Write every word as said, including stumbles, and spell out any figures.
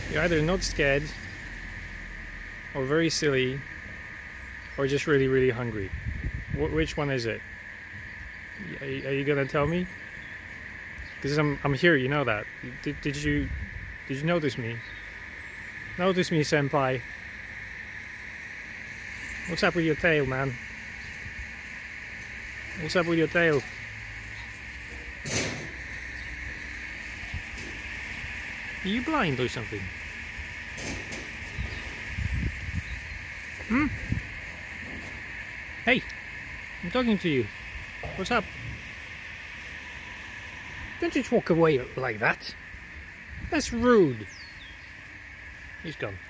You're either not scared, or very silly, or just really, really hungry. Wh which one is it? Are you, are you gonna tell me? Because I'm I'm here, you know that. Did did you did you notice me? Notice me, senpai. What's up with your tail, man? What's up with your tail? Are you blind or something? Hmm? Hey! I'm talking to you. What's up? Don't just walk away like that. That's rude. He's gone.